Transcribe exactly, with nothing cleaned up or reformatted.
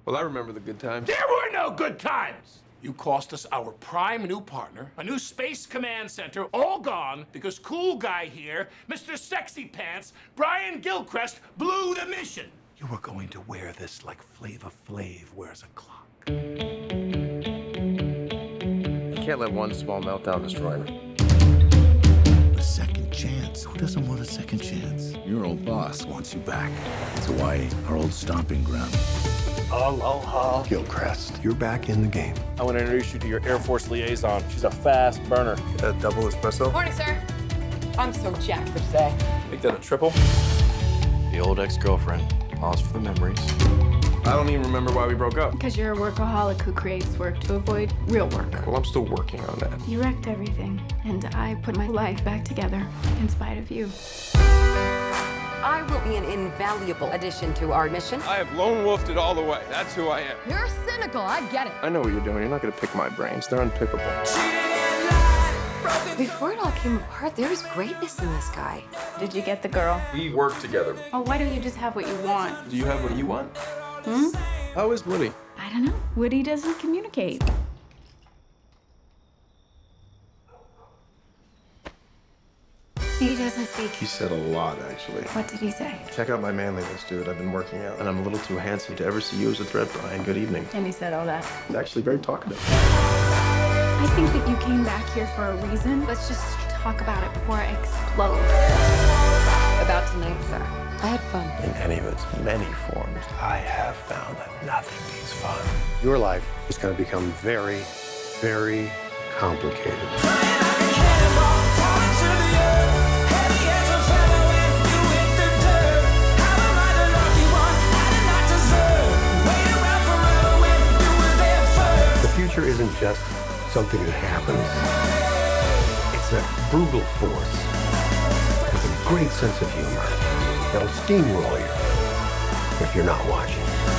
Well, I remember the good times. There were no good times! You cost us our prime new partner, a new space command center, all gone because cool guy here, Mister Sexy Pants, Brian Gilchrist, blew the mission. You were going to wear this like Flava Flav wears a clock. You can't let one small meltdown destroy me. A second chance? Who doesn't want a second chance? Your old boss wants you back. It's Hawaii, our old stomping ground. Aloha. Gilchrist, you're back in the game. I want to introduce you to your Air Force liaison. She's a fast burner. A double espresso? Morning, sir. I'm so jacked for today. Make that a triple. The old ex-girlfriend. Pause for the memories. I don't even remember why we broke up. Because you're a workaholic who creates work to avoid real work. Well, I'm still working on that. You wrecked everything, and I put my life back together in spite of you. I will be an invaluable addition to our mission. I have lone wolfed it all the way. That's who I am. You're cynical, I get it. I know what you're doing. You're not going to pick my brains. They're unpickable. Before it all came apart, there was greatness in this guy. Did you get the girl? We work together. Oh, why don't you just have what you want? Do you have what you want? Hmm? How is Woody? I don't know. Woody doesn't communicate. He doesn't speak. He said a lot, actually. What did he say? Check out my manliness, dude. I've been working out, and I'm a little too handsome to ever see you as a threat, Brian. Good evening. And he said all that. He's actually very talkative. I think that you came back here for a reason. Let's just talk about it before I explode. About tonight, sir. I had fun. In any of its many forms, I have found that nothing beats fun. Your life is going to become very, very complicated. The future isn't just something that happens. It's a brutal force with a great sense of humor that'll steamroll you if you're not watching.